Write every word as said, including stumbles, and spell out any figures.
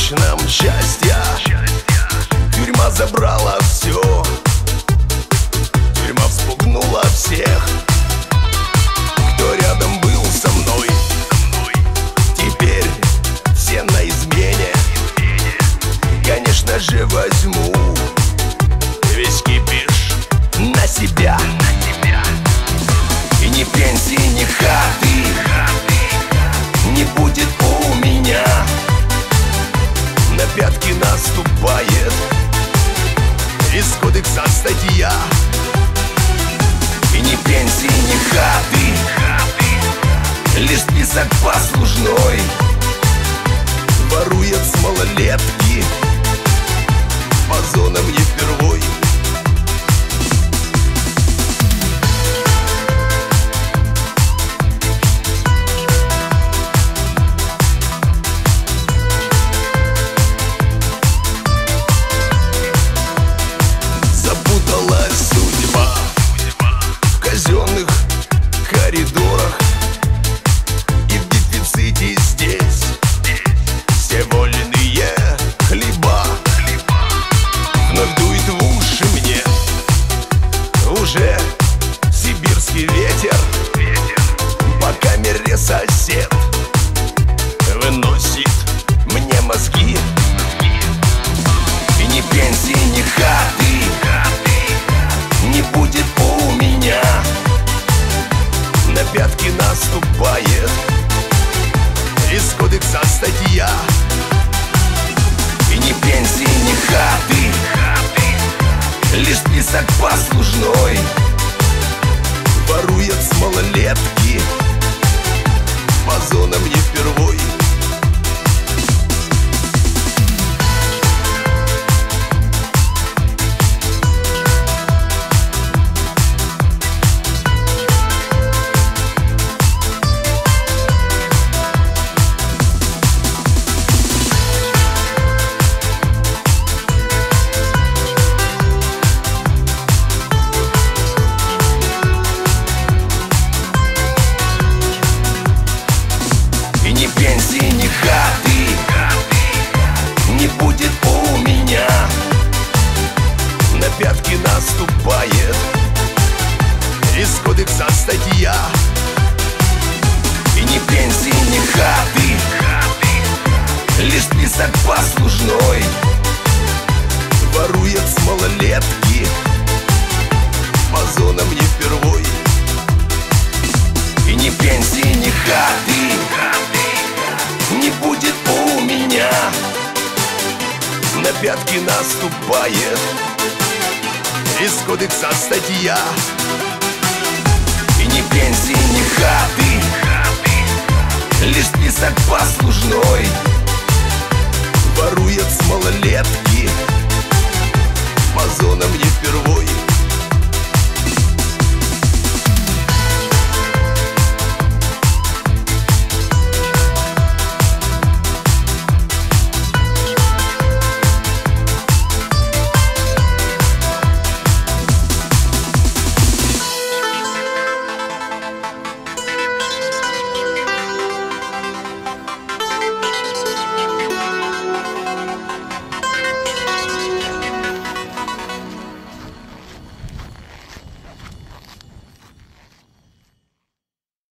помочь нам счастья. Тюрьма забрала все, тюрьма вспугнула всех, кто рядом был со мной. Теперь все на измене. Конечно же возьму весь кипиш на себя. И ни пенсии, ни хаты не будет у меня. На пятки наступает из кодекса статья. И ни пенсии, ни хаты, лишь список послужной. Ворует с малолетки, по зонам не впервой. Запуталась судьба в казенных коридорах, и в дефиците здесь все вольные хлеба. Вновь дует в уши мне уже сибирский ветер. По камере сосед выносит мне мозги. И ни пенсии, ни хаты не будет у меня. На пятки наступает из кодекса статья. И ни пенсии, ни хаты, лишь список послужной. Ворует с малолетки, по зонам не впервой. Ни пенсии, ни хаты не будет у меня. На пятки наступает из кодекса статья. И ни пенсии, ни хаты, лишь список послужной. Ворует с малолетки, по зонам не впервой. И ни пенсии, ни хаты не будет у меня. На пятки наступает из кодекса статья. И ни пенсии, ни хаты, лишь список послужной.